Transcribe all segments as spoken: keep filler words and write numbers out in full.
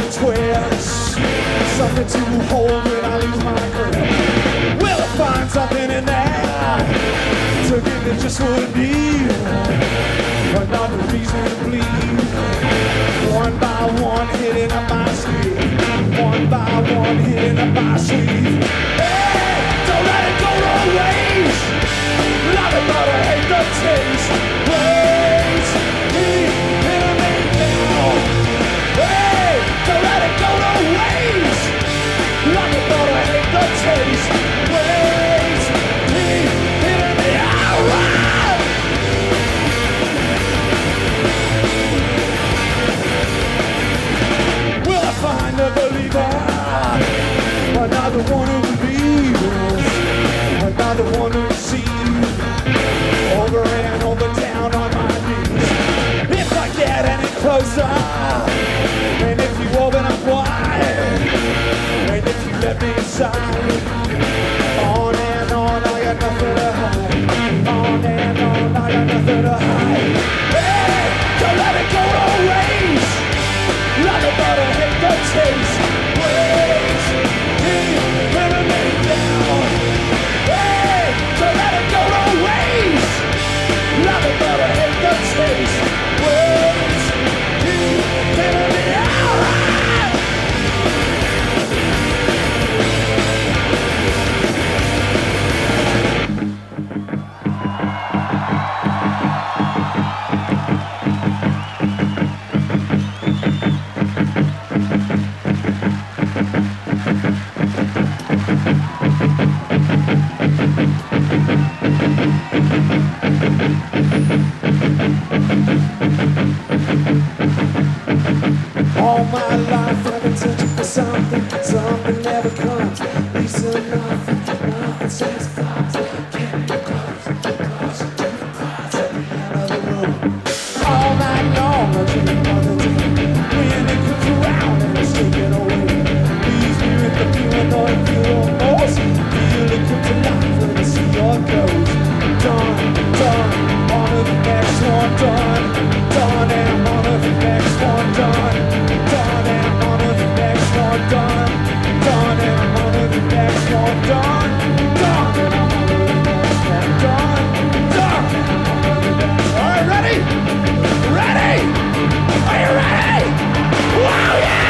a twist, something to hold when I lose my grip. Will I find something in there to give it just what it needs? Another reason to bleed. One by one, hitting up my sleeve. One by one, hitting up my sleeve. Hey, don't let it go to waste. Love it, but I hate the taste. Wait, keep hitting me down. Hey, don't let it go to waste. Love it, but I hate the taste. Wait, keep hitting me out. Find a believer, another one who believes, another one who sees, over and over down on my knees. If I get any closer, and if you open up wide, and if you let me inside, on and on, I got nothing to hide. On and on, I got nothing to hide. Hey, don't let it go to waste. Love it, but I hate the taste. Wait, keep hitting me down. Hey, don't let it go to waste. Love it, but I hate the taste. Wait, keep hitting me out. All my life I've been searching for something, something never comes. Least of nothing, nothing satisfies. Can't get close, close to the prize at the end of the road. All night long I dream of the day when it comes around and it's taken away. Leaves me with the feeling of the feel almost. Feel it come to life when I see your goes. Done, done, on to the next one, done. Done and I'm on to the next one, done. Done and I'm on to the next one, done. Done and I'm on to the next one, done. Done and I'm on to the next one, done. Done and I'm on to the next one. All right, ready? Ready? Are you ready? Wow, yeah!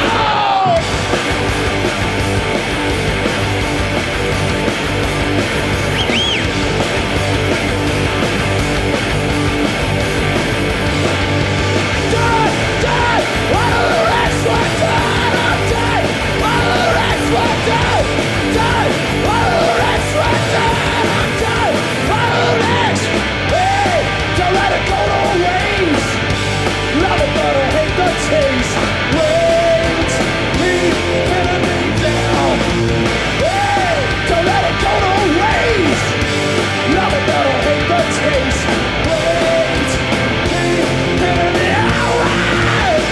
Taste. Wait, keep hitting me down. Hey, don't let it go to waste. Love it, but I hate the taste. Wait, keep hitting me out.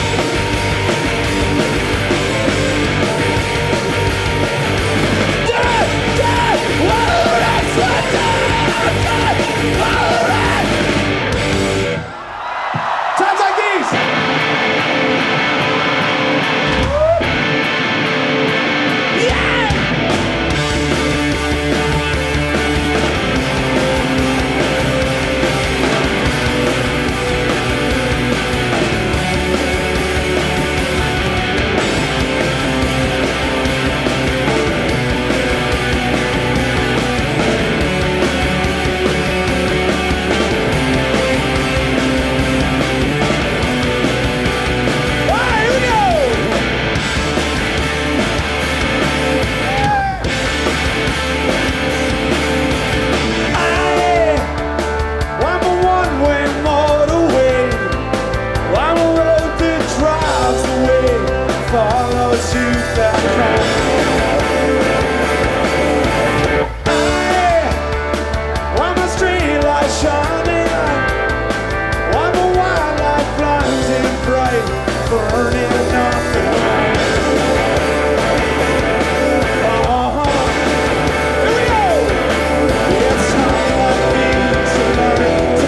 Dead, dead, whoa, that's what dead, dead, whoa, dead. Times like these.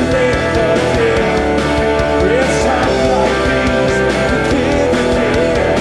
Yeah.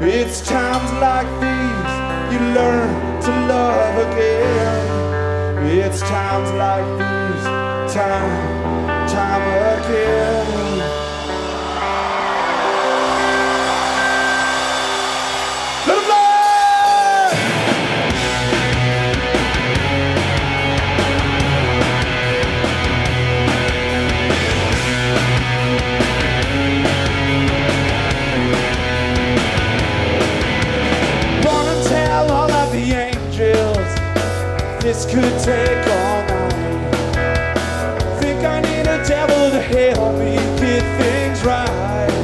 It's times like these you learn to love again. It's times like these, time, time again. This could take all night. Think I need a devil to help me get things right.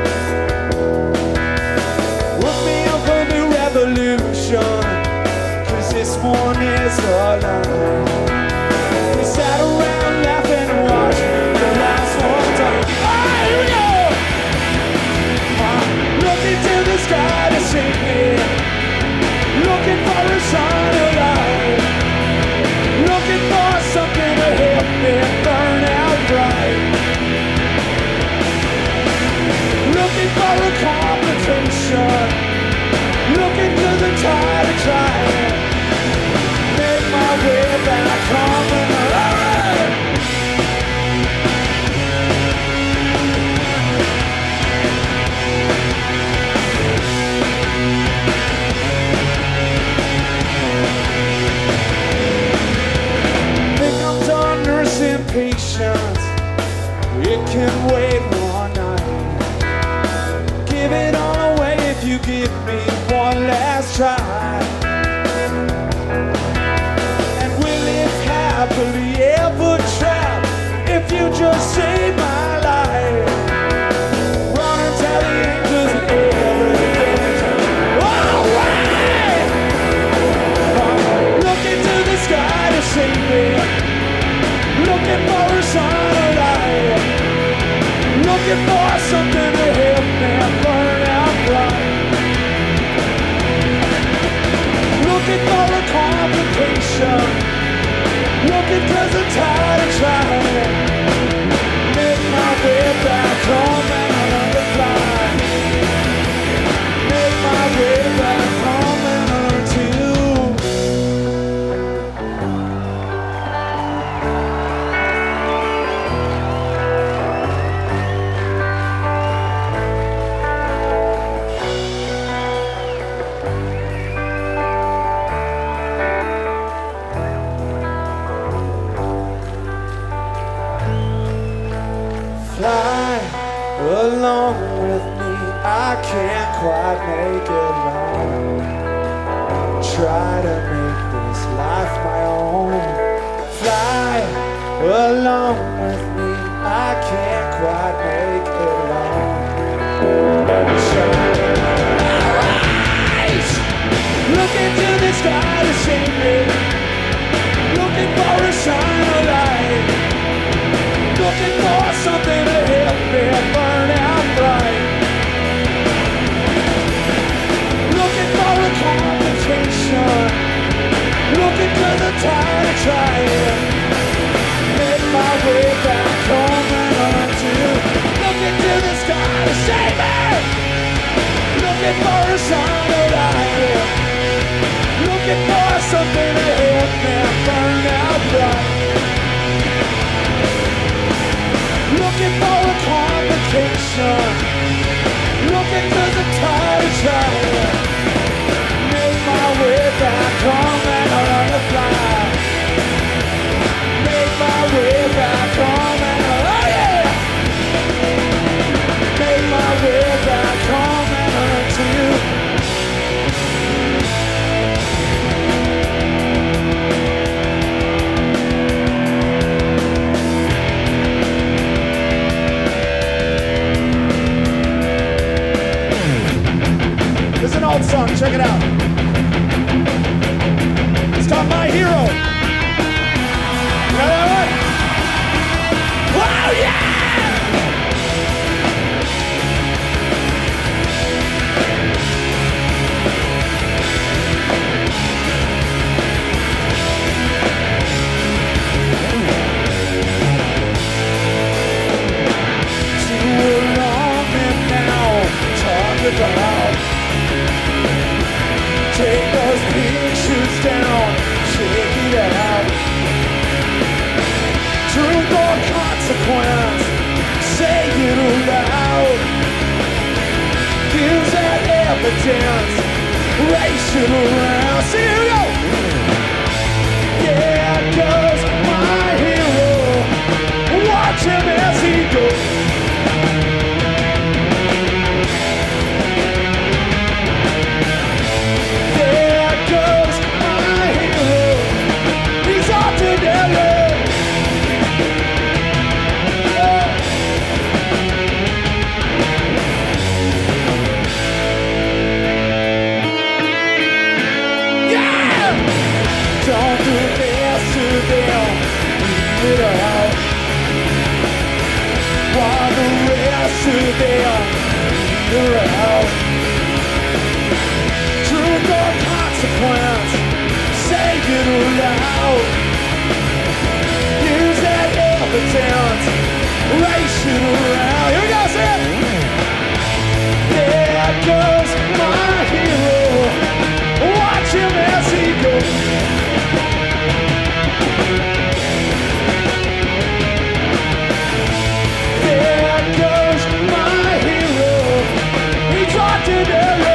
Work me up a new revolution, cause this one is alive. We sat around laughing and watching the last one time. Oh, here we go! I'm looking to the sky to see me, looking for a sign of life. Looking for something to help me burn out bright. Looking for a complication. Looking to the tide of trying. Make my way back home and alright. Patience, it can wait one night. Give it all away if you give me one last try. And we'll live happily ever trapped if you just save my life. Run and tell the angels and everything. Alright! I'm looking to the sky to save me. Looking for a sign of life. Looking for something to help me burn out bright. Looking for a complication. Looking cause I'm tired of trying. Make my way back home and I learn to fly. Make my way back home and I learn to along with me. I can't quite make it long. Try to make this life my own. Fly along with me. I can't quite make it long. Alright! Looking to the sky to see me. Looking for a sign of light. Looking for something to help me burn out bright. Looking for a complication. Looking to the tide of trying. Make my way back home and on to. Looking to the sky to save me. Looking for a sign of life. Looking for something to help me burn out bright. Looking for a complication. Looking cause I'm tired of trying. Make my way back home and I learn to fly. Make my way back home and I, oh yeah! Make my way back home and I learn to. It's an old song, check it out. It's called My Hero. You know that one? Wow, yeah! Too long and now talk about evidence, racing around. See, here we go. There goes my hero. Watch him as he goes. There goes my hero. He's off to Delhi. Don't do this to them, leave it out. While the rest of them, leave it out. Truth or consequence, say it aloud. Use that evidence, race it around. Here we go, say it. There goes my hero. Watch him as he goes. There goes my hero. He's on to Delhi.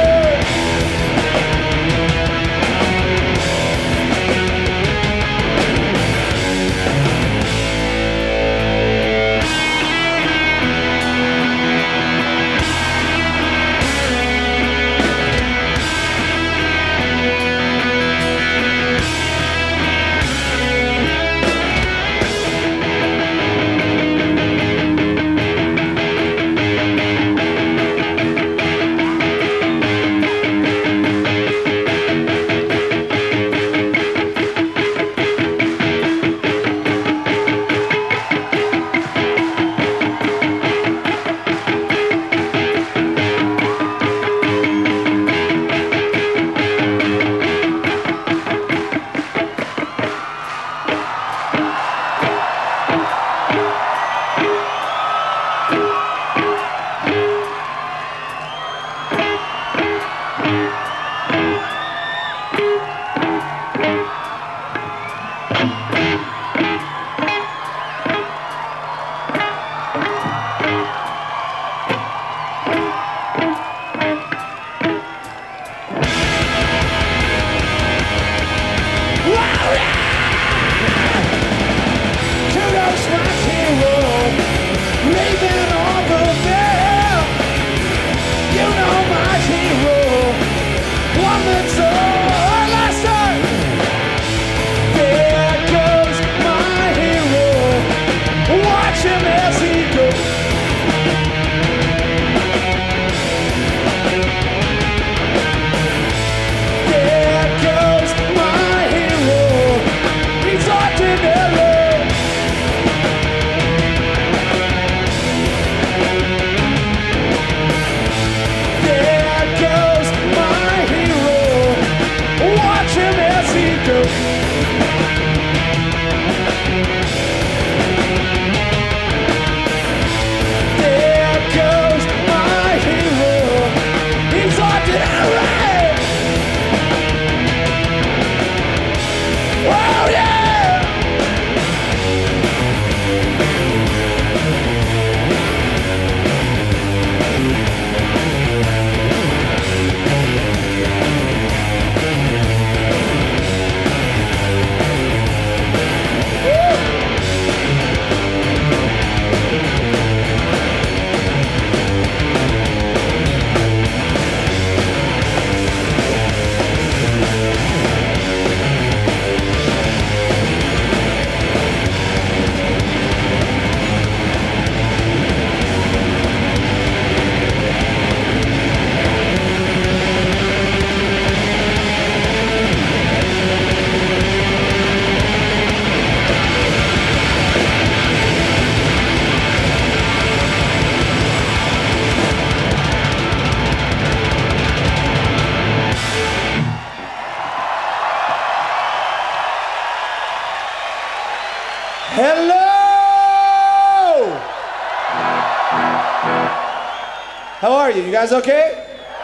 How are you? You guys okay?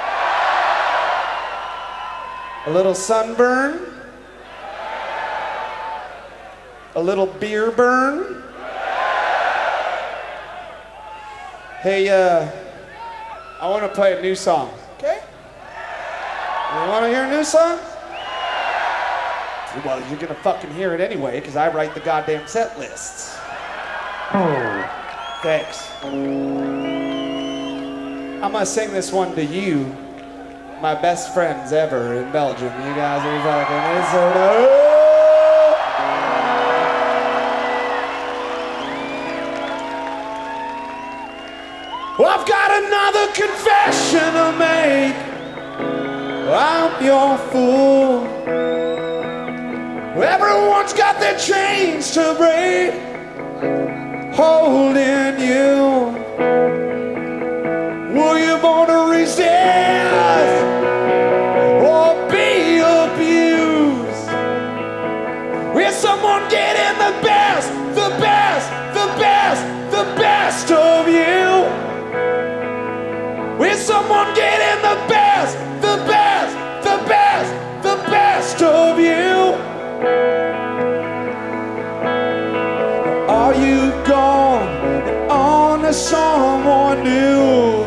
A little sunburn? A little beer burn? Hey, uh, I want to play a new song, okay? You want to hear a new song? Well, you're gonna fucking hear it anyway, because I write the goddamn set lists. Oh. Thanks. I'm gonna sing this one to you, my best friends ever in Belgium. You guys are fucking insane. Well, I've got another confession to make. I'm your fool. Everyone's got their chains to break, holding you. Were you born to resist or be abused? Will someone getting the best, the best, the best, the best of you? Will someone getting the best, the best, the best, the best of you? Are you gone and on to someone new?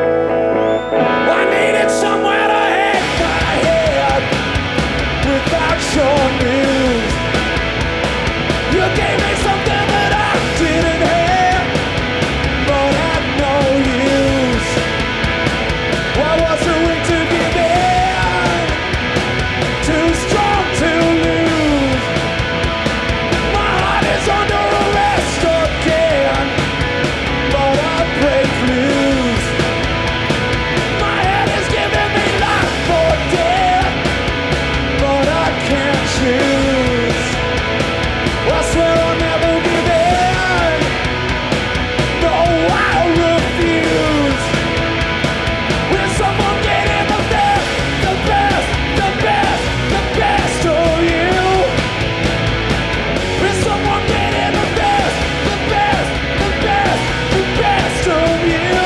I needed somewhere to hang my head without your news. You gave me something that I didn't have, but had no use. Why was it weak to give in, too strong to lose? My heart is under arrest again, but I break loose. My head is giving me life or death, but I can't choose. I swear I'll never give in. No, I'll refuse. Will someone get in the best, the best, the best, the best of you? Will someone get in the best, the best, the best, the best of you?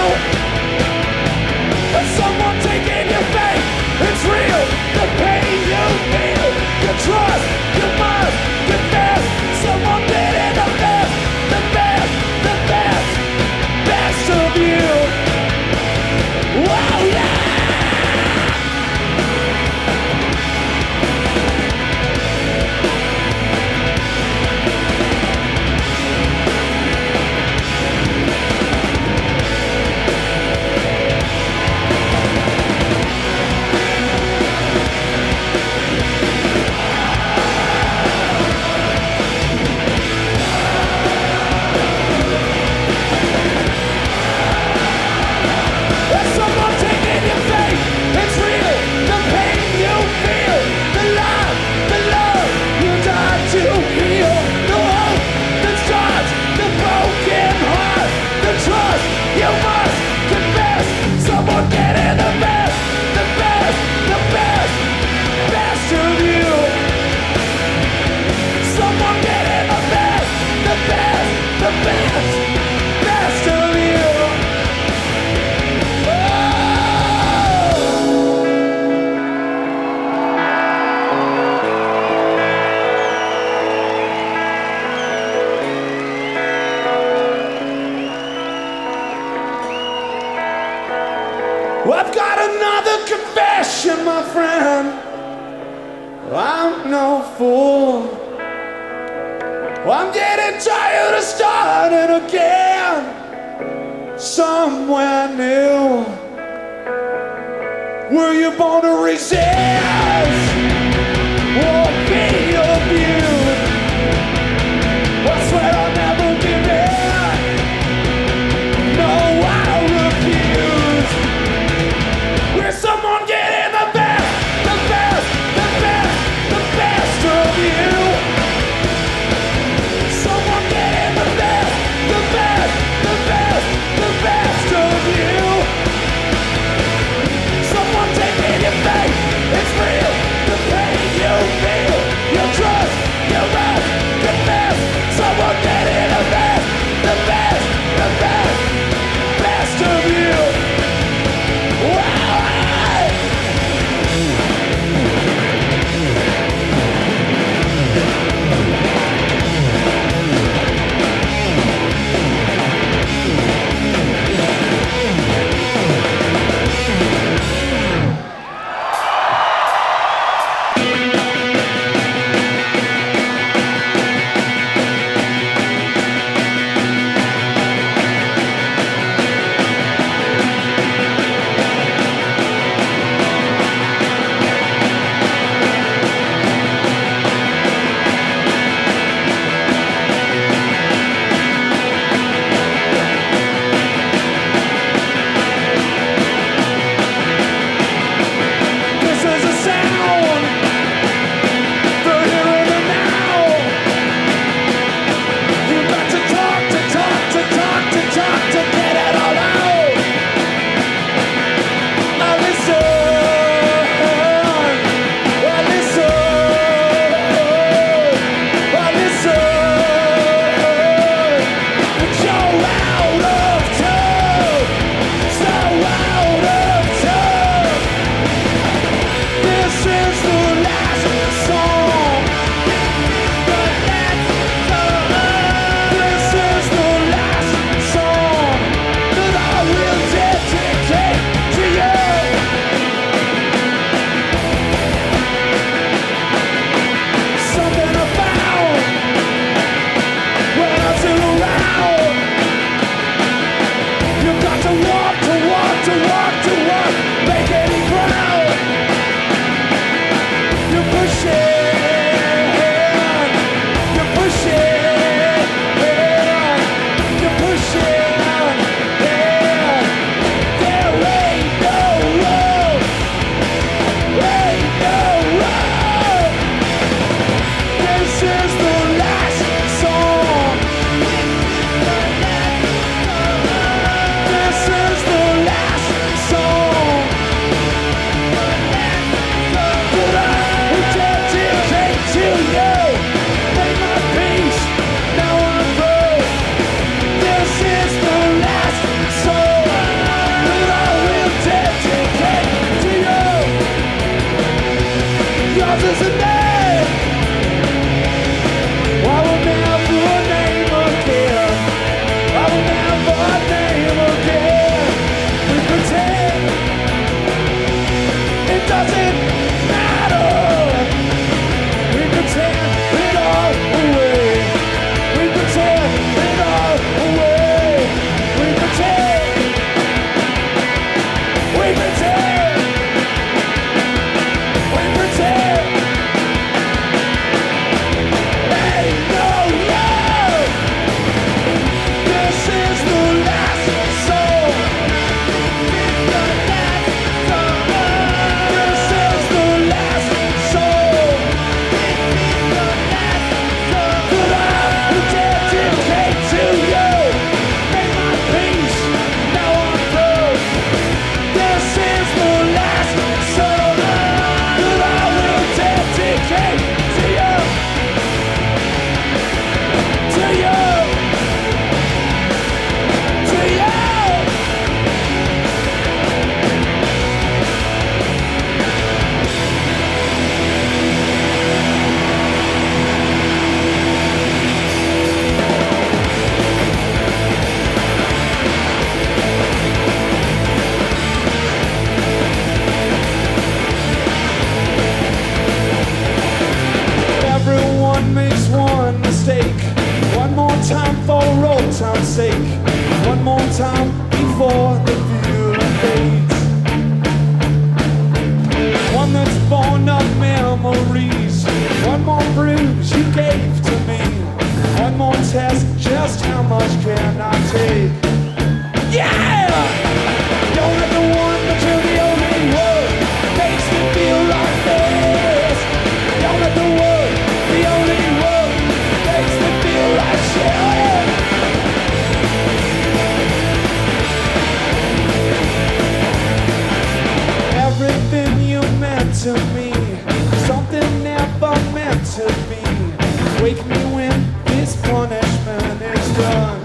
Will someone take in your faith? It's real, the pain you feel, your trust, you must confess. Someone get in the best, the best, the best, best of you. Wow, yeah! There's someone taking your faith. It's real, the pain you feel, the love, the love you died to heal, the hope that starts the broken heart, the trust you must confess. Someone get in the best, the best, the best, best of you. Someone get in the best, the best, the best, best of you. Well, I've got another confession, my friend. I'm no fool. Well, I'm getting tired of starting again somewhere new. Were you born to resist or be abused? I swear I'll never give in. No, I'll refuse. Will someone get in the best, the best, the best, the best of you? Someone get in the best, the best, the best, the best of you. Someone take in your faith. It's real, Cause it's a name I will never name again. I will never name again. We pretend it doesn't matter. We pretend it all away. We pretend it all away. We pretend. We pretend. We pretend. Ain't no love. This is the last song. It's the last song. This is the last song. It's the last song that I will dedicate to you. Make my peace, now I'm through. This is the last song that I will dedicate to you. To you. To you. Everyone makes one mistake. One more time for old time's sake. One more time before the feeling fades. One that's born of memories. One more bruise you gave to me. One more test, just how much can I take? Yeah! You're not the one, but you're the only one. Makes me feel like this. You're not the one, the only one. Makes me feel like shit. Everything you meant to me, something never meant to be. Wake me when this punishment is done.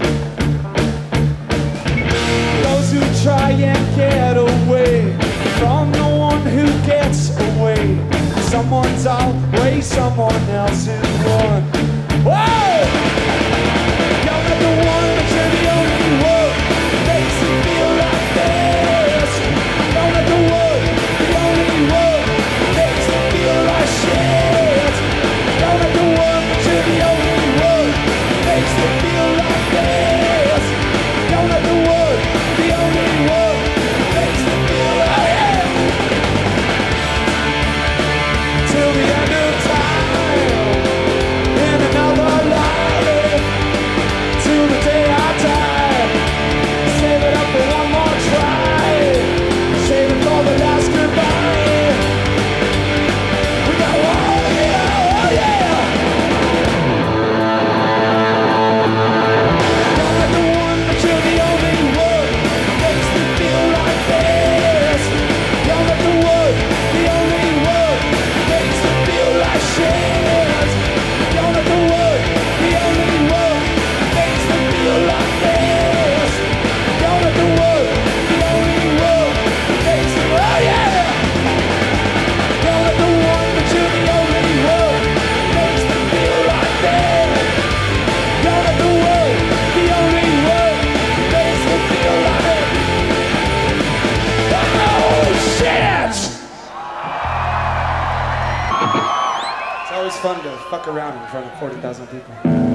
Those who try and get away from the one who gets away. Someone's always someone else's one. Whoa! You're not the one, but you're the only one. Makes me feel like this. You're not the one, the only one. Makes me feel like shit. You're not the one, but you're the only one. Makes me feel like this. You're not the one, the only one. Makes me feel like it. Till the end of time, in another life, till the day I die. Save it up for one more try. Save it for the last goodbye. We got one, yeah, oh yeah. You're not the one, but you're the only one. Makes me feel like this. You're not the one, the only one. Makes me feel like shit. You're not the one, the only one. Makes me feel like this. You're not the one, the only one. Makes me, oh yeah. You're not the one, but you're the only one. Makes me feel like this. You're not the one, the only one. Makes me feel like it. Oh shit! It's always fun to fuck around in front of forty thousand people.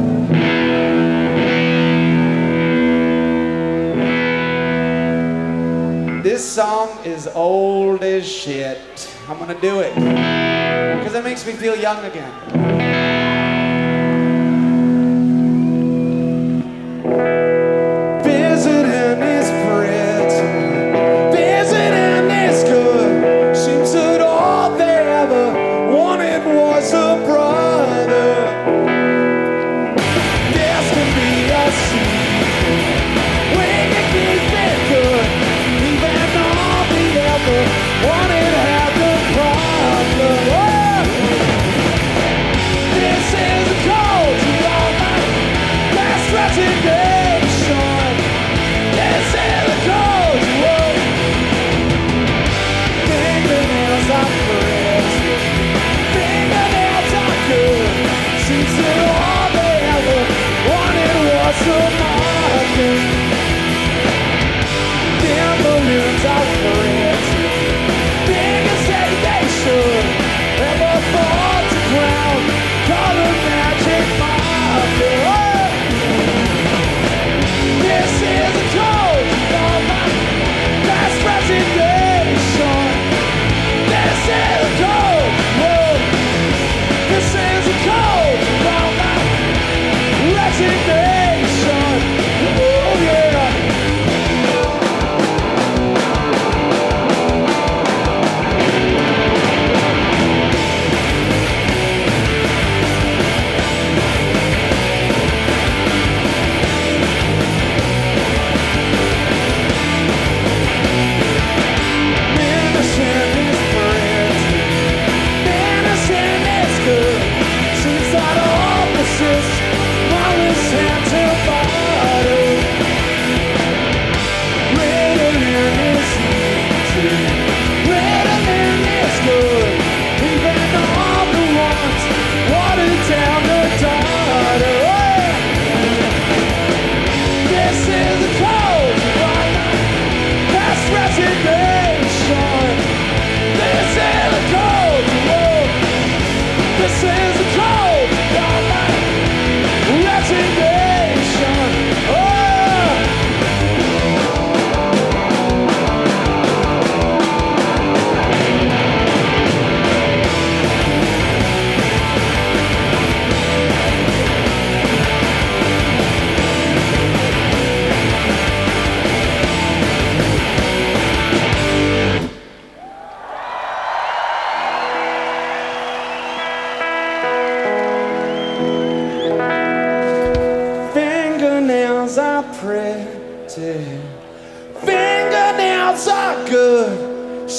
This song is old as shit. I'm gonna do it because it makes me feel young again. Visiting is pretty, visiting is good. Seems that all they ever wanted was a brother. This can be a secret. We can keep it good. Even all we ever wanted had the problem. Oh!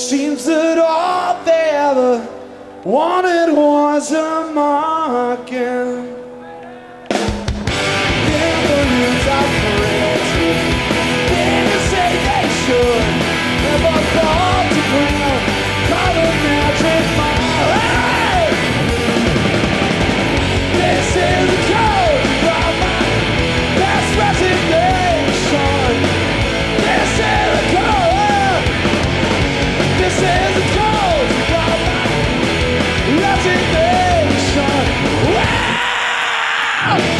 Seems that all they ever wanted was a marking. Memories of friends, didn't say they should, never fall to ground, caught a magic mile. This is a code from my past resignation. This is a code. This is a code from my resignation. Wow!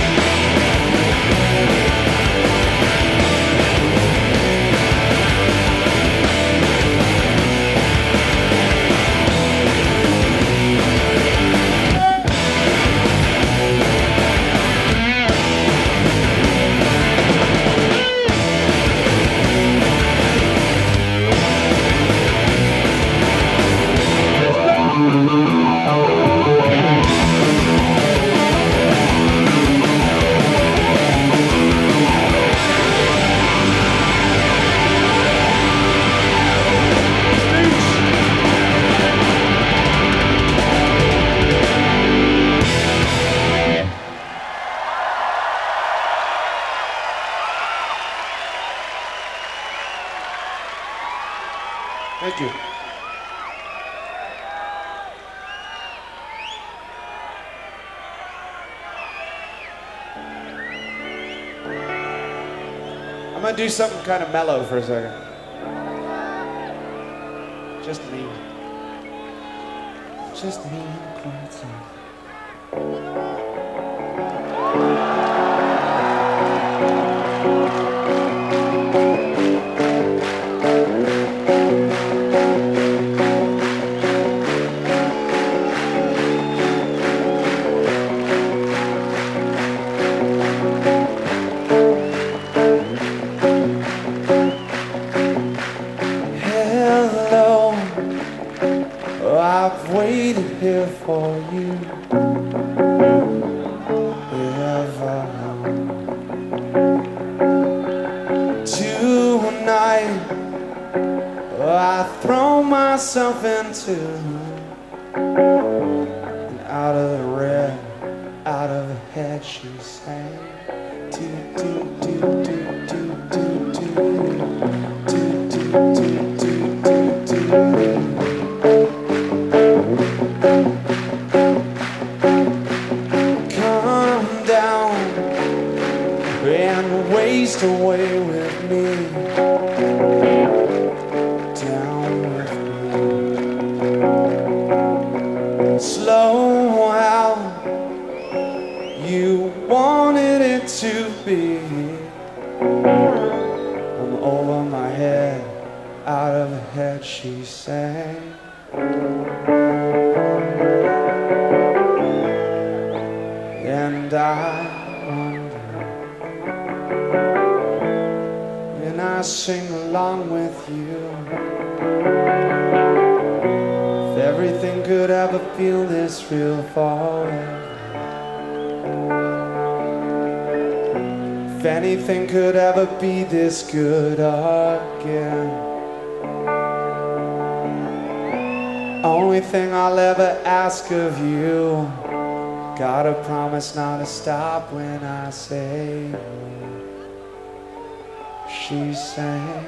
Thank you. I'm gonna do something kind of mellow for a second. Just me. Just me in the quiet zone. I've waited here for you ever tonight. I throw myself into and out of the red, out of the head she sang. Do do do do do do do do do do do do. Waste away with me, down with me. Slow how you wanted it to be. I'm over my head, out of her head she sang. And I I sing along with you. If everything could ever feel this real forever, if anything could ever be this good again, only thing I'll ever ask of you, gotta promise not to stop when I say she sang.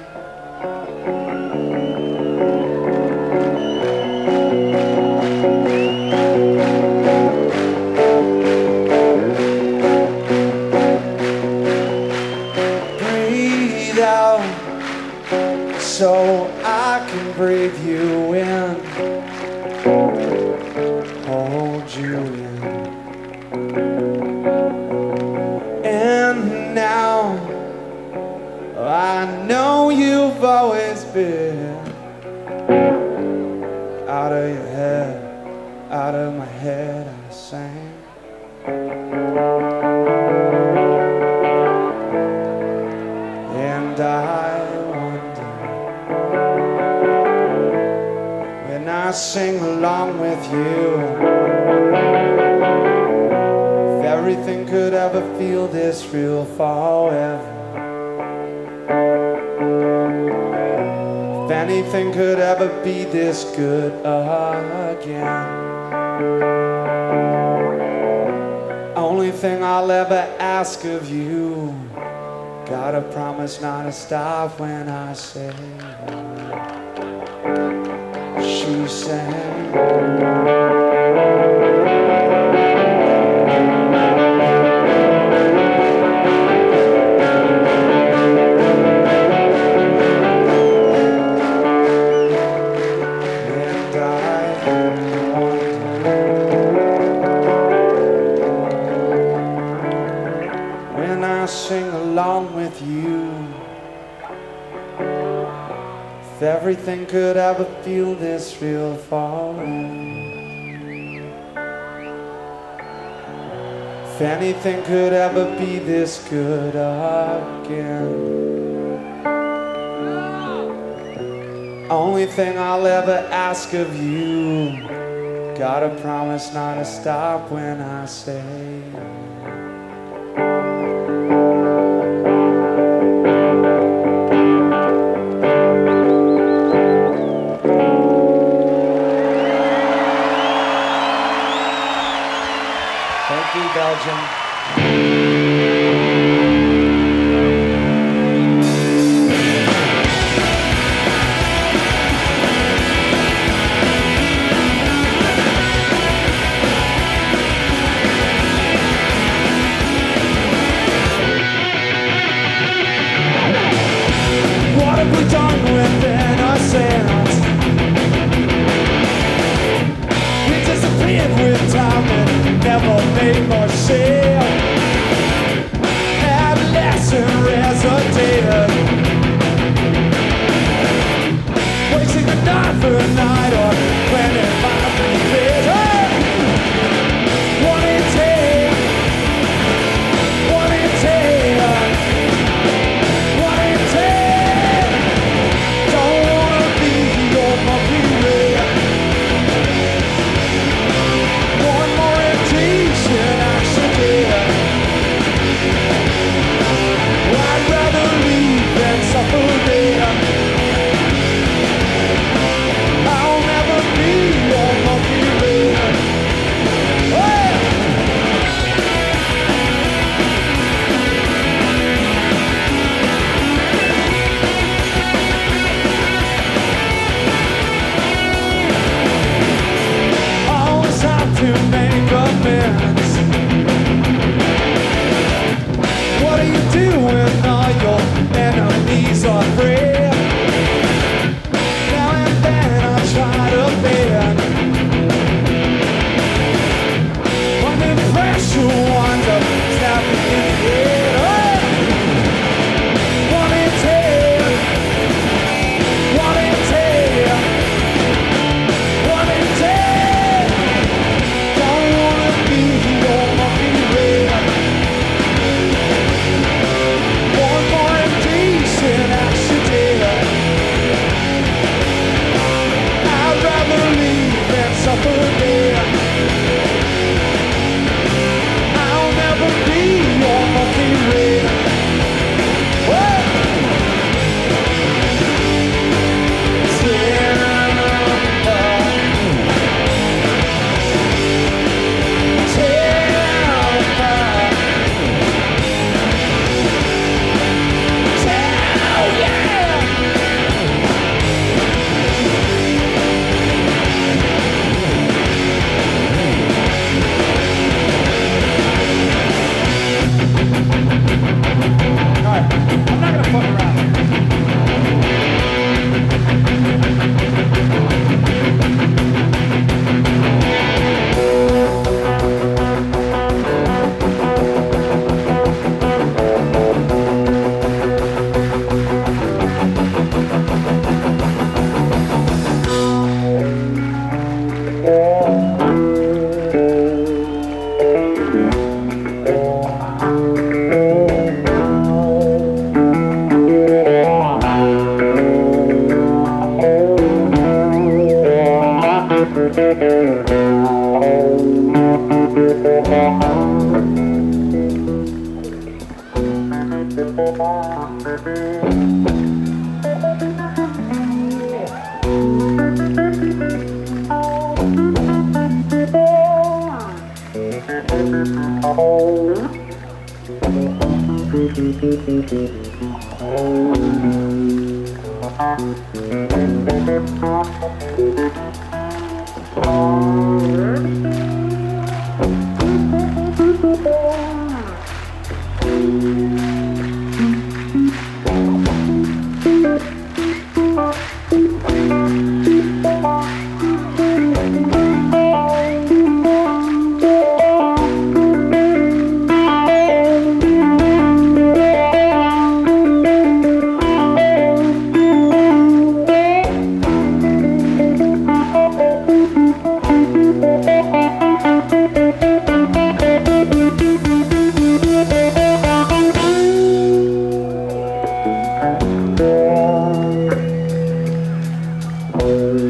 Breathe out so I can breathe you in, hold you in. And now I know you've always been out of your head, out of my head I sang. And I wonder when I sing along with you, if everything could ever feel this real forever. If anything could ever be this good again. Only thing I'll ever ask of you, gotta promise not to stop when I say. She sang. Sing along with you. If everything could ever feel this real falling, if anything could ever be this good again, only thing I'll ever ask of you, gotta promise not to stop when I say. Belgium. What have we done with innocence? We disappeared with time and never made much sense. Adolescent resided, wasting another night on planet my feet. One in ten, one in ten, one in ten. Don't wanna be your monkey red. One more indecent accident. I'd rather leave than suffer there. I'll never be your monkey red. Always have to make amends. What do you do when all your enemies are free? Now and then I try to bend, when the pressure winds up snapping in the head. Oh! One in ten, one in ten, one in ten. Don't wanna be your monkey red. One more indecent accident. I'd rather leave than suffer there. I'll never be your monkey red. Whoa! I'm not gonna fuck around. Oh,